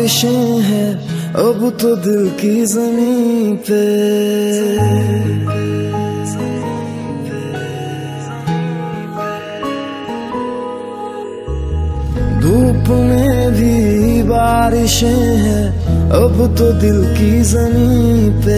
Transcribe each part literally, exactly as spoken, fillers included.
बारिशें हैं अब तो दिल की जमीन पे। धूप में भी बारिशें हैं अब तो दिल की जमीन पे।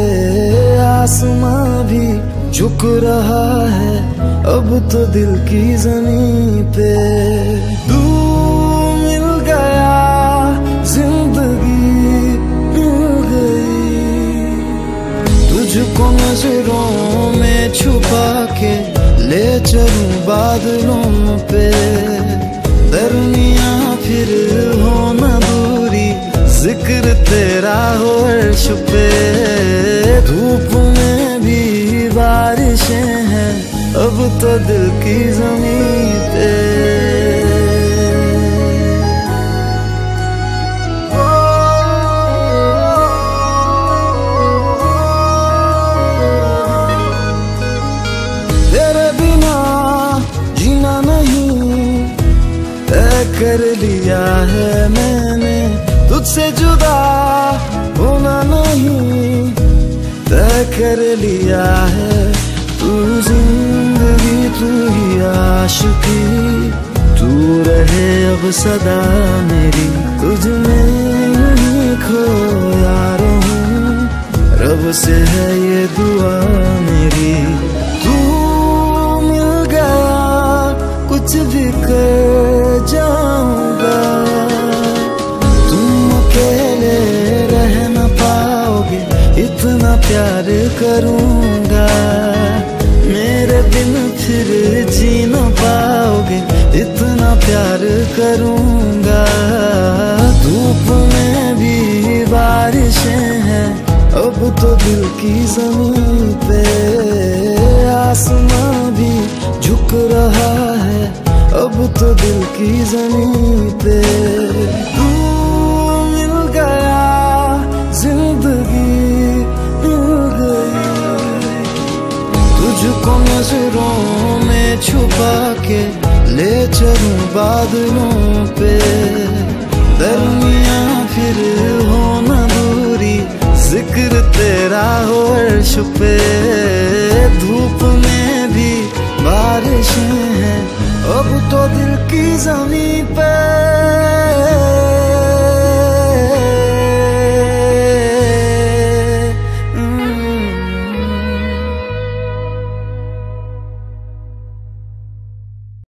आसमां भी झुक रहा है अब तो दिल की जमीन पे। तू मिल गया जिंदगी मिल गई, तुझको नजरों में छुपा के ले चलूं बादलों पे। दरमिया फिर हो न दूरी, जिक्र तेरा हो अर्श पे। धूप में भी बारिशें हैं अब तो दिल की जमीन पे। तेरे बिना जीना नहीं तय कर लिया है मैंने, तुझसे जुदा होना नहीं तय कर लिया है। तू जिंदगी तू ही आशिकी, तू रहे अब सदा मेरी। तुझ में ही खोया रहूं, रब से है ये दुआ मेरी। तू मिल गया कुछ भी कर जाऊंगा, तुम अकेले रह न पाओगे इतना प्यार करूंगा। मेरे बिन फिर जी न पाओगे इतना प्यार करूंगा। धूप में भी बारिशें हैं अब तो दिल की जमीन पे। आसमां भी झुक रहा है अब तो दिल की जमीन पे। तू मिल गया जिंदगी मिल गई, तुझको नजरों में छुपा के ले चलूं बादलों पे। दरमिया फिर हो न दूरी, जिक्र तेरा हो अर्श पे। धूप में भी बारिशें हैं अब तो दिल की जमीन पे।